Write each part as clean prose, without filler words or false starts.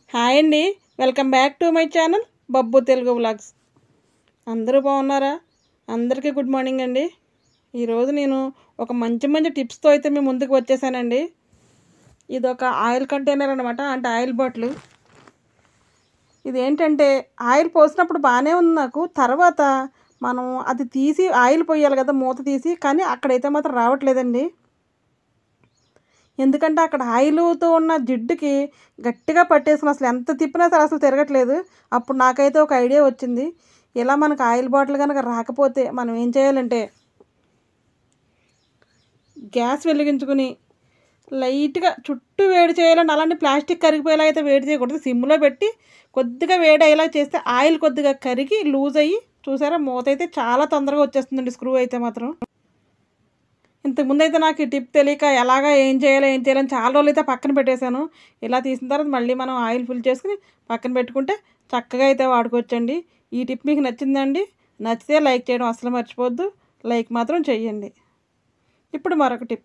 Hi అండి, welcome back to my channel Babbu Telugu vlogs. అందరూ బాగున్నారా? అందరికీ గుడ్ మార్నింగ్ అండి. ఈరోజు నేను ఒక మంచి టిప్స్తో అయితే మేము ముందుకు వచ్చేసానండి. ఇది ఒక ఆయిల్ కంటైనర్ అనమాట, అంటే ఆయిల్ బాటిల్. ఇదేంటంటే ఆయిల్ పోసినప్పుడు బాగానే ఉంది నాకు, తర్వాత మనం అది తీసి ఆయిల్ పోయాలి కదా మూత తీసి, కానీ అక్కడైతే మాత్రం రావట్లేదండి. ఎందుకంటే అక్కడ ఆయిల్తో ఉన్న జిడ్డుకి గట్టిగా పట్టేసుకుని అసలు ఎంత తిప్పినా సరే అసలు తిరగట్లేదు. అప్పుడు నాకైతే ఒక ఐడియా వచ్చింది. ఇలా మనకు ఆయిల్ బాటిల్ కనుక రాకపోతే మనం ఏం చేయాలంటే, గ్యాస్ వెలిగించుకుని లైట్గా చుట్టూ వేడి చేయాలండి. అలాంటి ప్లాస్టిక్ కరిగిపోయేలా అయితే వేడి చేయకూడదు. సిమ్లో పెట్టి కొద్దిగా వేడి అయ్యేలా చేస్తే ఆయిల్ కొద్దిగా కరిగి లూజ్ అయ్యి, చూసారా మూత అయితే చాలా తొందరగా వచ్చేస్తుందండి స్క్రూ అయితే మాత్రం. ఇంతకుముందు అయితే నాకు ఈ టిప్ తెలియక ఏం చేయాలని చాలా రోజులు అయితే పక్కన పెట్టేశాను. ఇలా తీసిన తర్వాత మళ్ళీ మనం ఆయిల్ ఫిల్ చేసుకుని పక్కన పెట్టుకుంటే చక్కగా అయితే వాడుకోవచ్చండి. ఈ టిప్ మీకు నచ్చిందండి? నచ్చితే లైక్ చేయడం అసలు మర్చిపోవద్దు. లైక్ మాత్రం చెయ్యండి. ఇప్పుడు మరొక టిప్.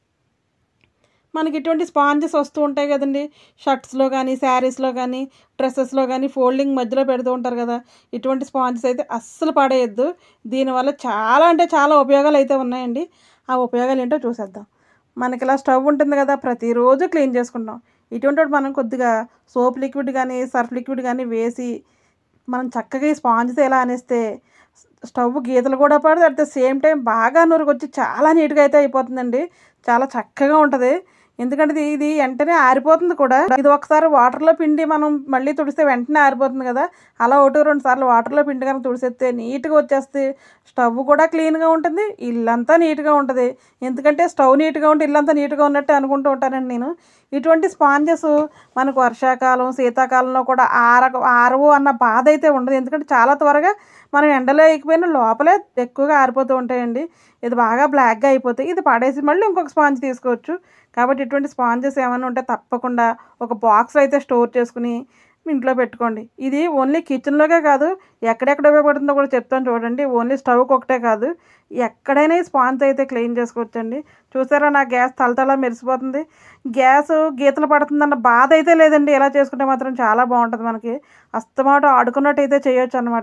మనకి ఇటువంటి స్పాంజెస్ వస్తూ ఉంటాయి కదండి, షర్ట్స్లో కానీ, శారీస్లో కానీ, డ్రెస్సెస్లో కానీ ఫోల్డింగ్ మధ్యలో పెడుతూ ఉంటారు కదా. ఇటువంటి స్పాంజెస్ అయితే అస్సలు పడేయద్దు. దీనివల్ల చాలా అంటే చాలా ఉపయోగాలు అయితే ఉన్నాయండి. ఆ ఉపయోగాలు ఏంటో చూసేద్దాం. మనకి ఇలా స్టవ్ ఉంటుంది కదా, ప్రతిరోజు క్లీన్ చేసుకుంటాం. ఇటువంటి మనం కొద్దిగా సోప్ లిక్విడ్ కానీ, సర్ఫ్ లిక్విడ్ కానీ వేసి మనం చక్కగా ఈ స్పాంజెస్ ఎలా అనేస్తే స్టవ్ గీతలు కూడా పడదు, అట్ ద సేమ్ టైం బాగా నురుగొచ్చి చాలా నీట్గా అయితే అయిపోతుందండి. చాలా చక్కగా ఉంటుంది. ఎందుకంటే ఇది వెంటనే ఆరిపోతుంది కూడా. ఇది ఒకసారి వాటర్లో పిండి మనం మళ్ళీ తుడిస్తే వెంటనే ఆరిపోతుంది కదా. అలా 1-2 సార్లు వాటర్లో పిండి కనుక తుడిసేస్తే నీట్గా వచ్చేస్తే స్టవ్ కూడా క్లీన్గా ఉంటుంది, ఇల్లంతా నీట్గా ఉంటుంది. ఎందుకంటే స్టవ్ నీట్గా ఉంటే ఇల్లంతా నీట్గా ఉన్నట్టే అనుకుంటూ ఉంటానండి నేను. ఇటువంటి స్పాంజెస్ మనకు వర్షాకాలం, శీతాకాలంలో కూడా ఆరవు అన్న బాధ అయితే ఉండదు. ఎందుకంటే చాలా త్వరగా మనం ఎండలో వేయకపోయినా లోపలే ఎక్కువగా ఆరిపోతూ ఉంటాయండి. ఇది బాగా బ్లాక్గా అయిపోతాయి. ఇది పడేసి మళ్ళీ ఇంకొక స్పాంజ్ తీసుకోవచ్చు. కాబట్టి ఇటువంటి స్పాంజెస్ ఏమైనా ఉంటే తప్పకుండా ఒక బాక్స్లో అయితే స్టోర్ చేసుకుని ఇంట్లో పెట్టుకోండి. ఇది ఓన్లీ కిచెన్లోకే కాదు, ఎక్కడెక్కడ ఉపయోగపడుతుందో కూడా చెప్తాను చూడండి. ఓన్లీ స్టవ్కి ఒకటే కాదు, ఎక్కడైనా ఈ స్పాంజ్ అయితే క్లీన్ చేసుకోవచ్చండి. చూసారా నా గ్యాస్ తలతలా మెరిసిపోతుంది. గ్యాస్ గీతలు పడుతుందన్న బాధ అయితే లేదండి. ఇలా చేసుకుంటే మాత్రం చాలా బాగుంటుంది. మనకి అస్తమాట ఆడుకున్నట్టు అయితే చేయొచ్చు అనమాట.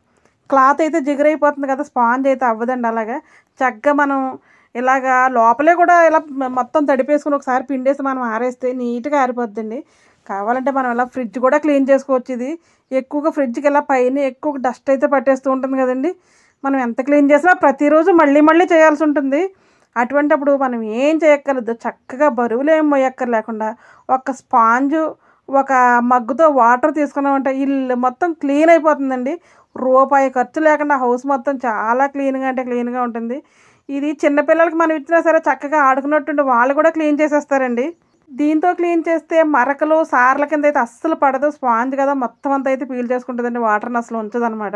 క్లాత్ అయితే జిగురైపోతుంది కదా, స్పాంజ్ అయితే అవ్వదండి. అలాగా చక్కగా మనం ఇలాగా లోపలే కూడా ఇలా మొత్తం తడిపేసుకుని ఒకసారి పిండేసి మనం ఆరేస్తే నీట్గా ఆరిపోద్దండి. కావాలంటే మనం ఇలా ఫ్రిడ్జ్ కూడా క్లీన్ చేసుకోవచ్చు. ఇది ఎక్కువగా ఫ్రిడ్జ్కి ఇలా పైన ఎక్కువ డస్ట్ అయితే పట్టేస్తూ ఉంటుంది కదండి. మనం ఎంత క్లీన్ చేసినా ప్రతిరోజు మళ్ళీ చేయాల్సి ఉంటుంది. అటువంటిప్పుడు మనం ఏం చేయక్కర్లేదు, చక్కగా బరువులు ఏం మోయక్కర్లేకుండా ఒక స్పాంజు, ఒక మగ్గుతో వాటర్ తీసుకున్నామంటే ఇల్లు మొత్తం క్లీన్ అయిపోతుందండి. రూపాయి ఖర్చు లేకుండా హౌస్ మొత్తం చాలా క్లీన్గా ఉంటుంది. ఇది చిన్నపిల్లలకి మనం ఇచ్చినా సరే చక్కగా ఆడుకున్నట్టుండి వాళ్ళు కూడా క్లీన్ చేసేస్తారండి. దీంతో క్లీన్ చేస్తే మరకలు సార్ల కింద అయితే అస్సలు పడదు. స్పాంజ్ కదా మొత్తం అంతా అయితే పీల్ చేసుకుంటుందండి, వాటర్ని అసలు ఉంచదనమాట.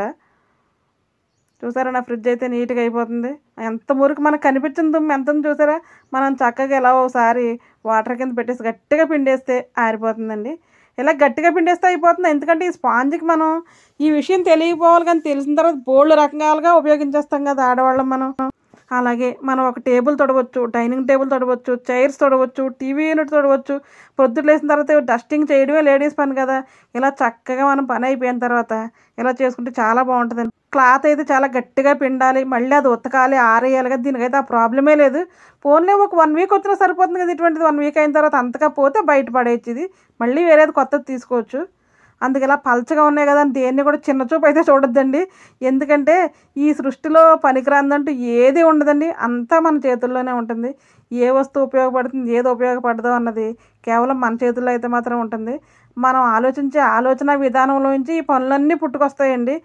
చూసారా నా ఫ్రిడ్జ్ అయితే నీట్గా అయిపోతుంది. ఎంత మురికి మనకు కనిపించింది దుమ్ము ఎంత చూసారా. మనం చక్కగా ఇలా ఒకసారి వాటర్ కింద పెట్టేసి గట్టిగా పిండేస్తే ఆరిపోతుందండి. ఇలా గట్టిగా పిండేస్తే అయిపోతుంది. ఎందుకంటే ఈ స్పాంజ్కి మనం ఈ విషయం తెలియకపోవాలి, కానీ తెలిసిన తర్వాత బోల్డ్ రకాలుగా ఉపయోగించేస్తాం కదా ఆడవాళ్ళం మనం. అలాగే మనం ఒక టేబుల్ తొడవచ్చు, డైనింగ్ టేబుల్ తొడవచ్చు, చైర్స్ తొడవచ్చు, టీవీ యూనిట్ తొడవచ్చు. పొద్దున్న లేసిన తర్వాత డస్టింగ్ చేయడమే లేడీస్ పని కదా. ఇలా చక్కగా మనం పని అయిపోయిన తర్వాత ఇలా చేసుకుంటే చాలా బాగుంటుందండి. క్లాత్ అయితే చాలా గట్టిగా పిండాలి, మళ్ళీ అది ఉతకాలి, ఆరేయాలి కదా. దీనికైతే ఆ ప్రాబ్లమే లేదు. ఫోన్లే ఒక 1 వీక్ వచ్చినా సరిపోతుంది కదా. ఇటువంటిది 1 వీక్ అయిన తర్వాత అంతగా పోతే బయట పడేయచ్చు. ఇది మళ్ళీ వేరేది కొత్తది తీసుకోవచ్చు. అందుకే ఇలా పలచగా ఉన్నాయి కదా అని దేన్ని కూడా చిన్న చూపు అయితే చూడొద్దండి. ఎందుకంటే ఈ సృష్టిలో పనికిరాందంటూ ఏది ఉండదండి. అంతా మన చేతుల్లోనే ఉంటుంది. ఏ వస్తువు ఉపయోగపడుతుంది, ఏది ఉపయోగపడదో అన్నది కేవలం మన చేతుల్లో అయితే మాత్రం ఉంటుంది. మనం ఆలోచించే ఆలోచన విధానంలోంచి ఈ పనులన్నీ పుట్టుకొస్తాయండి.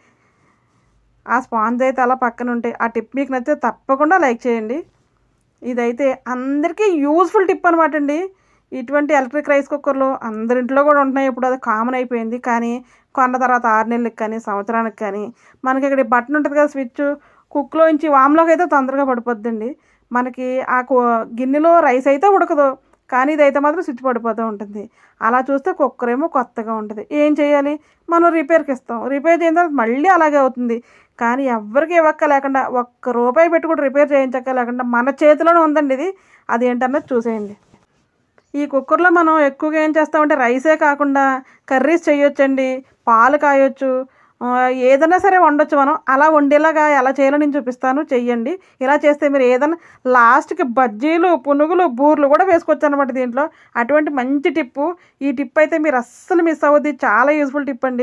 ఆ స్పాంజ్ అయితే అలా పక్కన ఉంటాయి. ఆ టిప్ మీకు నచ్చితే తప్పకుండా లైక్ చేయండి. ఇదైతే అందరికీ యూజ్ఫుల్ టిప్ అనమాట అండి. ఇటువంటి ఎలక్ట్రిక్ రైస్ కుక్కర్లు అందరింట్లో కూడా ఉంటున్నాయి. ఇప్పుడు అది కామన్ అయిపోయింది. కానీ కొన్న తర్వాత 6 నెలలకు కానీ, సంవత్సరానికి కానీ మనకి ఇక్కడ బటన్ ఉంటుంది కదా, స్విచ్, కుక్లోంచి వామ్లోకి అయితే తొందరగా పడిపోద్దండి. మనకి ఆ గిన్నెలో రైస్ అయితే ఉడకదు, కానీ ఇదైతే మాత్రం స్విచ్ పడిపోతూ ఉంటుంది. అలా చూస్తే కుక్కర్ ఏమో కొత్తగా ఉంటుంది. ఏం చేయాలి, మనం రిపేర్కి ఇస్తాం. రిపేర్ చేసిన తర్వాత మళ్ళీ అలాగే అవుతుంది. కానీ ఎవరికి ఇవ్వక్క లేకుండా, ₹1 పెట్టి కూడా రిపేర్ చేయించక్క లేకుండా మన చేతిలోనే ఉందండి ఇది. అదేంటన్నది చూసేయండి. ఈ కుక్కర్లో మనం ఎక్కువగా ఏం చేస్తామంటే రైసే కాకుండా కర్రీస్ చేయొచ్చండి, పాలు కాయొచ్చు, ఏదైనా సరే వండొచ్చు మనం. అలా వండేలాగా ఎలా చేయాలో నేను చూపిస్తాను, చెయ్యండి. ఇలా చేస్తే మీరు ఏదైనా లాస్ట్కి బజ్జీలు, పునుగులు, బూర్లు కూడా వేసుకోవచ్చు అనమాట దీంట్లో. అటువంటి మంచి టిప్పు. ఈ టిప్ అయితే మీరు అస్సలు మిస్ అవ్వద్దు, చాలా యూస్ఫుల్ టిప్ అండి.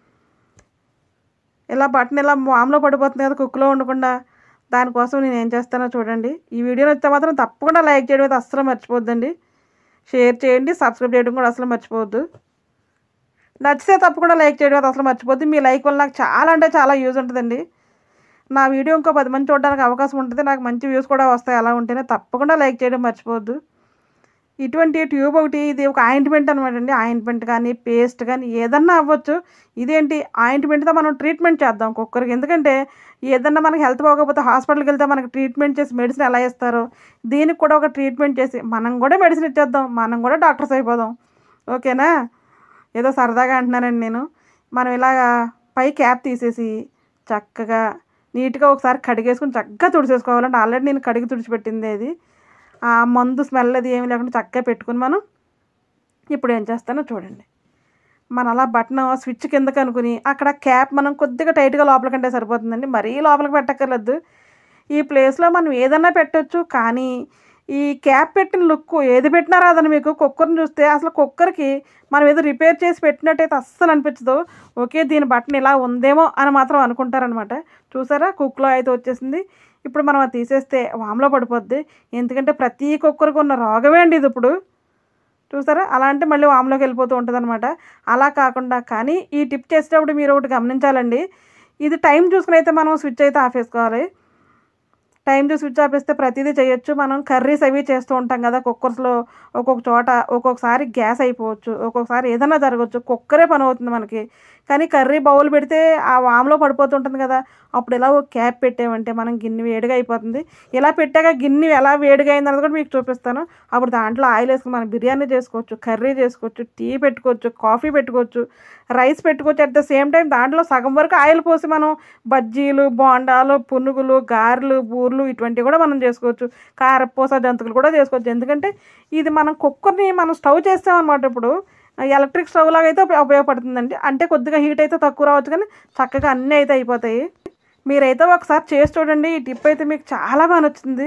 ఇలా బటన్ ఇలా వామ్లో పడిపోతుంది కదా కుక్కలో ఉండకుండా, దానికోసం నేను ఏం చేస్తానో చూడండి. ఈ వీడియో నచ్చితే మాత్రం తప్పకుండా లైక్ చేయడం అయితే అస్సలు మర్చిపోద్దండి. షేర్ చేయండి, సబ్స్క్రైబ్ చేయడం కూడా అసలు మర్చిపోవద్దు. నచ్చితే తప్పకుండా లైక్ చేయడం అయితే అసలు మర్చిపోద్దు. మీ లైక్ వల్ల నాకు చాలా అంటే చాలా యూజ్ ఉంటుందండి. నా వీడియో ఇంకో 10 మంది చూడడానికి అవకాశం ఉంటుంది, నాకు మంచి వ్యూస్ కూడా వస్తాయి. అలా ఉంటేనే తప్పకుండా లైక్ చేయడం మర్చిపోవద్దు. ఇటువంటి ట్యూబ్ ఒకటి, ఇది ఒక ఆయింట్మెంట్ అనమాట అండి. ఆయింట్మెంట్ కానీ పేస్ట్ కానీ ఏదన్నా అవ్వచ్చు. ఇదేంటి ఆయింట్మెంట్తో మనం ట్రీట్మెంట్ చేద్దాం కుక్కర్కి. ఎందుకంటే ఏదన్నా మనకి హెల్త్ బాగోకపోతే హాస్పిటల్కి వెళ్తే మనకి ట్రీట్మెంట్ చేసి మెడిసిన్ ఎలా ఇస్తారో దీనికి కూడా ఒక ట్రీట్మెంట్ చేసి మనం కూడా మెడిసిన్ ఇచ్చేద్దాం, మనం కూడా డాక్టర్స్ అయిపోదాం. ఓకేనా? ఏదో సరదాగా అంటున్నానండి నేను. మనం ఇలాగా పై క్యాప్ తీసేసి చక్కగా నీట్గా ఒకసారి కడిగేసుకుని చక్కగా తుడిచేసుకోవాలంటే ఆల్రెడీ నేను కడిగి తుడిచిపెట్టింది అది. ఆ మందు స్మెల్ అది ఏమి లేకుండా చక్కగా పెట్టుకుని మనం ఇప్పుడు ఏం చేస్తానో చూడండి. మనం అలా బటన్ స్విచ్ కిందకి అనుకుని అక్కడ క్యాప్ మనం కొద్దిగా టైట్గా లోపలికంటే సరిపోతుందండి, మరీ లోపలికి పెట్టక్కర్లేదు. ఈ ప్లేస్లో మనం ఏదన్నా పెట్టచ్చు, కానీ ఈ క్యాప్ పెట్టిన లుక్ ఏది పెట్టినా రాదని మీకు కుక్కర్ని చూస్తే అసలు కుక్కర్కి మనం ఏదో రిపేర్ చేసి పెట్టినట్టయితే అస్సలు అనిపించదు. ఓకే దీని బటన్ ఇలా ఉందేమో అని మాత్రం అనుకుంటారనమాట. చూసారా కుక్లో అయితే వచ్చేసింది. ఇప్పుడు మనం అది తీసేస్తే వామ్లో పడిపోద్ది. ఎందుకంటే ప్రతి కుక్కర్కి ఉన్న రోగమే అండి ఇది. ఇప్పుడు చూసారా అలా అంటే మళ్ళీ వామ్లోకి వెళ్ళిపోతూ ఉంటుంది అనమాట. అలా కాకుండా కానీ ఈ టిప్ చేసేటప్పుడు మీరు ఒకటి గమనించాలండి. ఇది టైం చూసుకుని అయితే మనం స్విచ్ అయితే ఆఫ్ చేసుకోవాలి. టైం చూసి స్విచ్ ఆపేస్తే ప్రతిదీ చేయొచ్చు. మనం కర్రీస్ అవి చేస్తూ ఉంటాం కదా కుక్కర్స్లో, ఒక్కొక్క చోట ఒక్కొక్కసారి గ్యాస్ అయిపోవచ్చు, ఒక్కొక్కసారి ఏదైనా జరగవచ్చు, కుక్కరే పని అవుతుంది మనకి. కానీ కర్రీ బౌల్ పెడితే ఆ వామ్లో పడిపోతుంటుంది కదా, అప్పుడు ఇలా ఒక క్యాప్ పెట్టామంటే మనం గిన్నె వేడిగా అయిపోతుంది. ఇలా పెట్టాక గిన్నె ఎలా వేడిగా అయిందన్నది కూడా మీకు చూపిస్తాను. అప్పుడు దాంట్లో ఆయిల్ వేసుకుని మనం బిర్యానీ చేసుకోవచ్చు, కర్రీ చేసుకోవచ్చు, టీ పెట్టుకోవచ్చు, కాఫీ పెట్టుకోవచ్చు, రైస్ పెట్టుకోవచ్చు. అట్ ద సేమ్ టైం దాంట్లో సగం వరకు ఆయిల్ పోసి మనం బజ్జీలు, బోండాలు, పునుగులు, గారెలు, బూర్లు ఇటువంటివి కూడా మనం చేసుకోవచ్చు. కారపూస జంతువులు కూడా చేసుకోవచ్చు. ఎందుకంటే ఇది మనం కుక్కర్ని మనం స్టవ్ చేస్తామన్నమాట. ఇప్పుడు ఎలక్ట్రిక్ స్టవ్ లాగా అయితే ఉపయోగపడుతుందండి. అంటే కొద్దిగా హీట్ అయితే తక్కువ రావచ్చు, కానీ చక్కగా అన్నీ అయితే అయిపోతాయి. మీరైతే ఒకసారి చేసి చూడండి. ఈ టిప్ అయితే మీకు చాలా బాగా నచ్చుతుంది.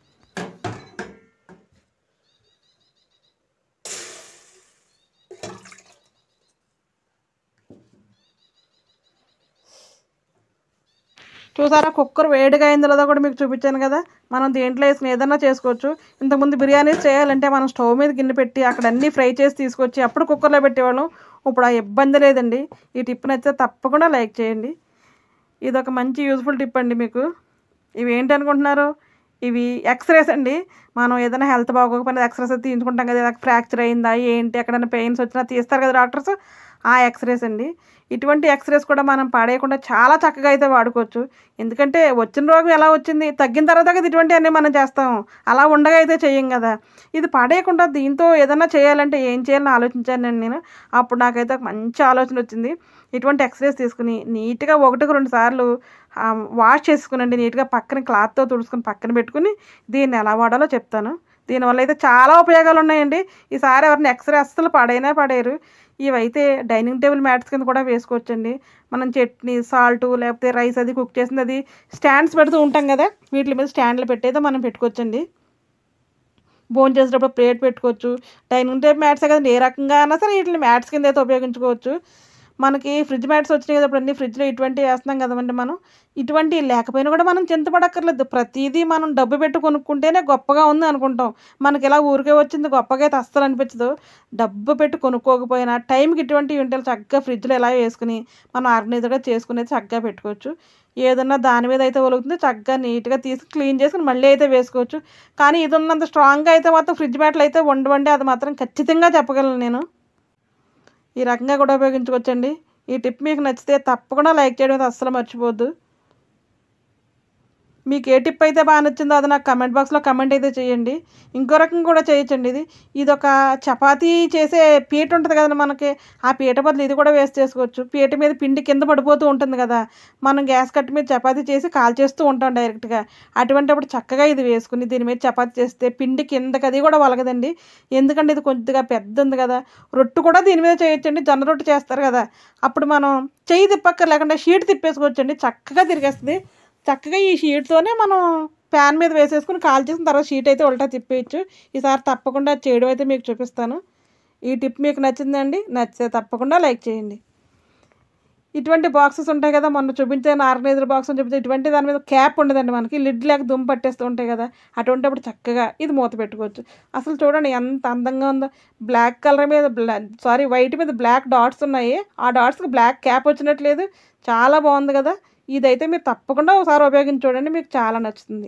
చూసారా కుక్కర్ వేడిగా అయిందో లేదో కూడా మీకు చూపించాను కదా. మనం దీంట్లో వేసుకుని ఏదన్నా చేసుకోవచ్చు. ఇంతకుముందు బిర్యానీస్ చేయాలంటే మనం స్టవ్ మీద గిన్నె పెట్టి అక్కడ అన్నీ ఫ్రై చేసి తీసుకొచ్చి అప్పుడు కుక్కర్లో పెట్టేవాళ్ళం. ఇప్పుడు ఆ ఇబ్బంది లేదండి. ఈ టిప్ నచ్చితే తప్పకుండా లైక్ చేయండి. ఇది ఒక మంచి యూజ్ఫుల్ టిప్ అండి మీకు. ఇవి ఏంటి అనుకుంటున్నారు? ఇవి ఎక్స్రేస్ అండి. మనం ఏదైనా హెల్త్ బాగోకపోయినా ఎక్స్రేస్ తీయించుకుంటాం కదా, ఫ్రాక్చర్ అయిందా ఏంటి, ఎక్కడైనా పెయిన్స్ వచ్చినా తీస్తారు కదా డాక్టర్స్, ఆ ఎక్స్రేస్ అండి. ఇటువంటి ఎక్స్రేస్ కూడా మనం పడేయకుండా చాలా చక్కగా అయితే వాడుకోవచ్చు. ఎందుకంటే వచ్చిన రోగం ఎలా వచ్చింది, తగ్గిన తర్వాత కదా ఇటువంటి అన్నీ మనం చేస్తాం, అలా ఉండగా అయితే చెయ్యం కదా. ఇది పడేయకుండా దీంతో ఏదైనా చేయాలంటే ఏం చేయాలని ఆలోచించాను నేను. అప్పుడు నాకైతే ఒక మంచి ఆలోచన వచ్చింది. ఇటువంటి ఎక్స్రేస్ తీసుకుని నీట్గా 1-2 సార్లు వాష్ చేసుకునండి. నీట్గా పక్కన క్లాత్తో తుడుచుకుని పక్కన పెట్టుకుని దీన్ని ఎలా వాడాలో చెప్తాను. దీనివల్ల అయితే చాలా ఉపయోగాలు ఉన్నాయండి. ఈసారి ఎవరిని ఎక్స్రే అస్సలు పడేయరు. ఇవైతే డైనింగ్ టేబుల్ మ్యాట్స్ కింద కూడా వేసుకోవచ్చండి. మనం చట్నీ, సాల్టు, లేకపోతే రైస్ అది కుక్ చేసింది అది స్టాండ్స్ పెడుతూ ఉంటాం కదా, వీటి మీద స్టాండ్లు పెట్టయితే మనం పెట్టుకోవచ్చండి. భోజనం చేసేటప్పుడు ప్లేట్ పెట్టుకోవచ్చు. డైనింగ్ టేబుల్ మ్యాట్సే కదండి, ఏ రకంగా అయినా సరే వీటిని మ్యాట్స్ కింద అయితే ఉపయోగించుకోవచ్చు. మనకి ఫ్రిడ్జ్ మ్యాట్స్ వచ్చినాయి కదా, ఇప్పుడు అన్ని ఫ్రిడ్జ్లో ఇటువంటివి వేస్తున్నాం కదండి. మనం ఇటువంటి లేకపోయినా కూడా మనం చింతపడక్కర్లేదు. ప్రతిదీ మనం డబ్బు పెట్టి కొనుక్కుంటేనే గొప్పగా ఉంది అనుకుంటాం. మనకి ఇలా ఊరికే వచ్చింది గొప్పగా అయితే అస్సలు అనిపించదు. డబ్బు పెట్టి కొనుక్కోకపోయినా టైంకి ఇటువంటి వంటలు చక్కగా ఫ్రిడ్జ్లో ఎలా వేసుకుని మనం ఆర్గనైజ్గా చేసుకుని చక్కగా పెట్టుకోవచ్చు. ఏదన్నా దాని మీద అయితే ఒలుగుతుంది చక్కగా నీట్గా తీసి క్లీన్ చేసుకుని మళ్ళీ అయితే వేసుకోవచ్చు. కానీ ఇది ఉన్నంత స్ట్రాంగ్గా అయితే మాత్రం ఫ్రిడ్జ్ మ్యాట్లు అయితే ఉండవండి, అది మాత్రం ఖచ్చితంగా చెప్పగలను నేను. ఈ రకంగా కూడా ఉపయోగించుకోవచ్చండి. ఈ టిప్ మీకు నచ్చితే తప్పకుండా లైక్ చేయడం అస్సలు మర్చిపోవద్దు. మీకు ఏ టిప్ అయితే బాగా నచ్చిందో అది నాకు కమెంట్ బాక్స్లో కమెంట్ అయితే చేయండి. ఇంకో రకం కూడా చేయొచ్చండి ఇదొక చపాతీ చేసే పీట ఉంటుంది కదండి మనకి, ఆ పీట బదులు ఇది కూడా వేస్ట్ చేసుకోవచ్చు. పీట మీద పిండి కింద పడిపోతూ ఉంటుంది కదా, మనం గ్యాస్ కట్ట మీద చపాతీ చేసి కాల్చేస్తూ ఉంటాం డైరెక్ట్గా. అటువంటిప్పుడు చక్కగా ఇది వేసుకుని దీని మీద చపాతీ చేస్తే పిండి కిందకి అది కూడా వలగదండి. ఎందుకంటే ఇది కొద్దిగా పెద్ద ఉంది కదా. రొట్టు కూడా దీని మీద చేయొచ్చండి, జొన్న రొట్టు చేస్తారు కదా, అప్పుడు మనం చెయ్యి తిప్పక్కర్ లేకుండా షీట్ తిప్పేసుకోవచ్చండి, చక్కగా తిరిగేస్తుంది. చక్కగా ఈ షీట్తోనే మనం ప్యాన్ మీద వేసేసుకుని కాల్ చేసిన తర్వాత షీట్ అయితే ఉల్టా తిప్పేయచ్చు. ఈసారి తప్పకుండా చేయడం అయితే మీకు చూపిస్తాను. ఈ టిప్ మీకు నచ్చిందండి? నచ్చితే తప్పకుండా లైక్ చేయండి. ఇటువంటి బాక్సెస్ ఉంటాయి కదా, మొన్న చూపించాను ఆర్గనైజర్ బాక్స్ అని చూపించే, ఇటువంటి దాని మీద క్యాప్ ఉండదండి, మనకి లిడ్ లేక దుమ్ము పట్టేస్తూ ఉంటాయి కదా, అటువంటిప్పుడు చక్కగా ఇది మూత పెట్టుకోవచ్చు. అసలు చూడండి ఎంత అందంగా ఉందో. బ్లాక్ కలర్ మీద వైట్ మీద బ్లాక్ డాట్స్ ఉన్నాయి, ఆ డాట్స్కి బ్లాక్ క్యాప్ వచ్చినట్లేదు, చాలా బాగుంది కదా. ఇదైతే మీరు తప్పకుండా ఒకసారి ఉపయోగించి చూడండి, మీకు చాలా నచ్చుతుంది.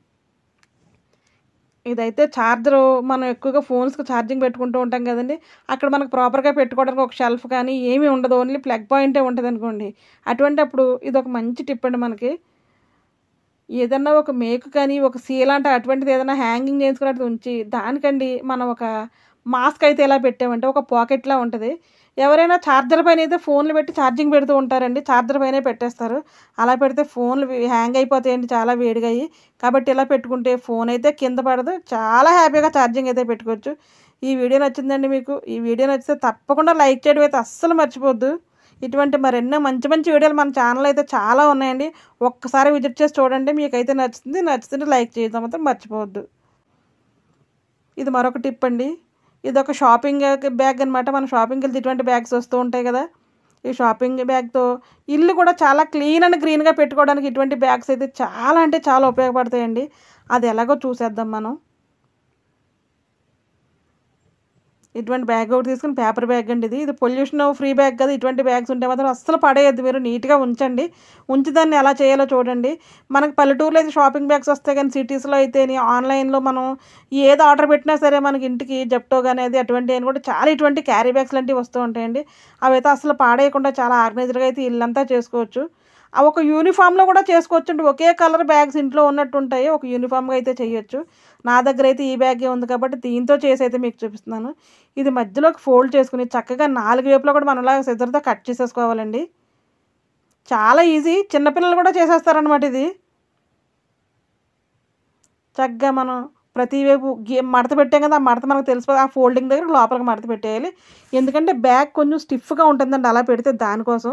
ఇదైతే ఛార్జరు మనం ఎక్కువగా ఫోన్స్కి ఛార్జింగ్ పెట్టుకుంటూ ఉంటాం కదండి, అక్కడ మనకు ప్రాపర్గా పెట్టుకోవడానికి ఒక షెల్ఫ్ కానీ ఏమీ ఉండదు, ఓన్లీ ప్లగ్ పాయింటే ఉంటుంది అనుకోండి. అటువంటిప్పుడు ఇది ఒక మంచి టిప్ అండి. మనకి ఏదన్నా ఒక మేకు కానీ ఒక సీల్ అంటే అటువంటిది ఏదైనా హ్యాంగింగ్ చేసుకున్నట్టు ఉంచి దానికండి మనం ఒక మాస్క్ అయితే ఎలా పెట్టామంటే ఒక పాకెట్లా ఉంటుంది. ఎవరైనా ఛార్జర్ పైన అయితే ఫోన్లు పెట్టి ఛార్జింగ్ పెడుతూ ఉంటారండి, ఛార్జర్ పైనే పెట్టేస్తారు. అలా పెడితే ఫోన్లు హ్యాంగ్ అయిపోతాయండి చాలా వేడిగా అయ్యి. కాబట్టి ఇలా పెట్టుకుంటే ఫోన్ అయితే కింద పడదు, చాలా హ్యాపీగా ఛార్జింగ్ అయితే పెట్టుకోవచ్చు. ఈ వీడియో నచ్చిందండి మీకు? ఈ వీడియో నచ్చితే తప్పకుండా లైక్ చేయడం అయితే అస్సలు మర్చిపోద్దు. ఇటువంటి మరెన్నో మంచి మంచి వీడియోలు మన ఛానల్ అయితే చాలా ఉన్నాయండి, ఒక్కసారి విజిట్ చేసి చూడండి, మీకైతే నచ్చుతుంది. నచ్చుతుంటే లైక్ చేయడం మాత్రం మర్చిపోవద్దు. ఇది మరొక టిప్ అండి. ఇది ఒక షాపింగ్ బ్యాగ్ అనమాట. మనం షాపింగ్కి వెళ్తే ఇటువంటి బ్యాగ్స్ వస్తూ ఉంటాయి కదా, ఈ షాపింగ్ బ్యాగ్తో ఇల్లు కూడా చాలా క్లీన్ అండ్ గ్రీన్గా పెట్టుకోవడానికి ఇటువంటి బ్యాగ్స్ అయితే చాలా అంటే చాలా ఉపయోగపడతాయండి. అది ఎలాగో చూసేద్దాం మనం. ఇటువంటి బ్యాగ్ ఒకటి తీసుకుని, పేపర్ బ్యాగ్ అండి ఇది పొల్యూషన్ ఫ్రీ బ్యాగ్ కదా. ఇటువంటి బ్యాగ్స్ ఉంటే మాత్రం అస్సలు పడేయద్దు, మీరు నీట్గా ఉంచండి. ఉంచి దాన్ని ఎలా చేయాలో చూడండి. మనకి పల్లెటూరులో అయితే షాపింగ్ బ్యాగ్స్ వస్తాయి, కానీ సిటీస్లో అయితే ఆన్లైన్లో మనం ఏది ఆర్డర్ పెట్టినా సరే మనకి ఇంటికి జెప్టో కానీ అది అటువంటి అని కూడా చాలా ఇటువంటి క్యారీ బ్యాగ్స్ లాంటివి వస్తూ ఉంటాయండి. అవి అయితే అసలు పాడేయకుండా చాలా ఆర్గనైజర్గా అయితే ఇల్లంతా చేసుకోవచ్చు. అవి ఒక యూనిఫామ్లో కూడా చేసుకోవచ్చు అండి, ఒకే కలర్ బ్యాగ్స్ ఇంట్లో ఉన్నట్టు ఉంటాయి, ఒక యూనిఫామ్గా అయితే చేయొచ్చు. నా దగ్గర అయితే ఈ బ్యాగే ఉంది కాబట్టి దీంతో చేసి అయితే మీకు చూపిస్తున్నాను. ఇది మధ్యలోకి ఫోల్డ్ చేసుకుని చక్కగా 4 వైపులో కూడా మనం ఇలా సిజర్తో కట్ చేసేసుకోవాలండి. చాలా ఈజీ, చిన్నపిల్లలు కూడా చేసేస్తారనమాట. ఇది చక్కగా మనం ప్రతి వైపు మడత పెట్టాం కదా, ఆ మడత మనకు తెలిసిపోతుంది. ఆ ఫోల్డింగ్ దగ్గర లోపలికి మడత పెట్టేయాలి, ఎందుకంటే బ్యాగ్ కొంచెం స్టిఫ్గా ఉంటుందండి అలా పెడితే. దానికోసం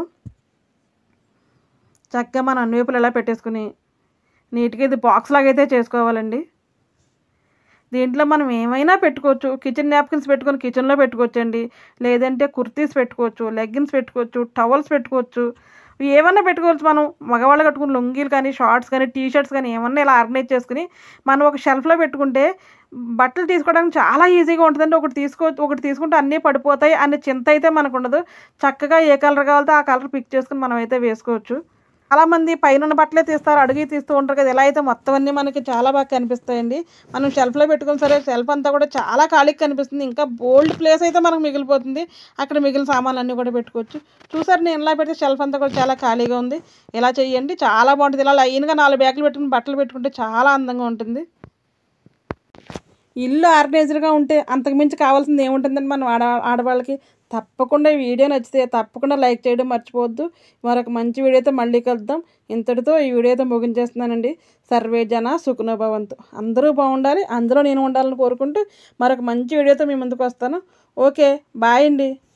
చక్కగా మనం అన్ని వైపులు ఇలా పెట్టేసుకుని నీట్గా ఇది బాక్స్ లాగా అయితే చేసుకోవాలండి. దీంట్లో మనం ఏమైనా పెట్టుకోవచ్చు. కిచెన్ నాప్కిన్స్ పెట్టుకొని కిచెన్లో పెట్టుకోవచ్చండి, లేదంటే కుర్తీస్ పెట్టుకోవచ్చు, లెగ్గిన్స్ పెట్టుకోవచ్చు, టవల్స్ పెట్టుకోవచ్చు, ఏమన్నా పెట్టుకోవచ్చు. మనం మగవాళ్ళు కట్టుకుని లుంగీలు కానీ షార్ట్స్ కానీ టీ షర్ట్స్ కానీ ఏమన్నా ఇలా ఆర్గనైజ్ చేసుకుని మనం ఒక షెల్ఫ్లో పెట్టుకుంటే బట్టలు తీసుకోవడానికి చాలా ఈజీగా ఉంటుందండి. ఒకటి తీసుకుంటే అన్నీ పడిపోతాయి అనే చింత అయితే మనకు ఉండదు. చక్కగా ఏ కలర్ కావాలితే ఆ కలర్ పిక్ చేసుకుని మనం అయితే వేసుకోవచ్చు. చాలామంది పైన బట్టలే తీస్తారు, అడిగి తీస్తూ ఉంటారు కదా, ఇలా అయితే మొత్తం అన్నీ మనకి చాలా బాగా కనిపిస్తాయండి. మనం షెల్ఫ్లో పెట్టుకుని సరే షెల్ఫ్ అంతా కూడా చాలా ఖాళీగా కనిపిస్తుంది, ఇంకా బోల్డ్ ప్లేస్ అయితే మనకు మిగిలిపోతుంది. అక్కడ మిగిలిన సామాన్లు అన్నీ కూడా పెట్టుకోవచ్చు. చూసారు నేను ఇలా పెడితే షెల్ఫ్ అంతా కూడా చాలా ఖాళీగా ఉంది. ఇలా చేయండి, చాలా బాగుంటుంది. ఇలా లైన్గా 4 బ్యాగులు పెట్టుకుని బట్టలు పెట్టుకుంటే చాలా అందంగా ఉంటుంది. ఇల్లు ఆర్గనైజర్గా ఉంటే అంతకుమించి కావాల్సింది ఏముంటుందని మనం ఆడవాళ్ళకి. తప్పకుండా ఈ వీడియో నచ్చితే తప్పకుండా లైక్ చేయడం మర్చిపోవద్దు. మరొక మంచి వీడియోతో మళ్ళీ కలుద్దాం. ఇంతటితో ఈ వీడియోతో ముగించేస్తున్నానండి. సర్వే జన సుఖనో భవంతు. అందరూ బాగుండాలి, అందులో నేను ఉండాలని కోరుకుంటూ మరొక మంచి వీడియోతో మీ ముందుకు వస్తాను. ఓకే, బాయ్ అండి.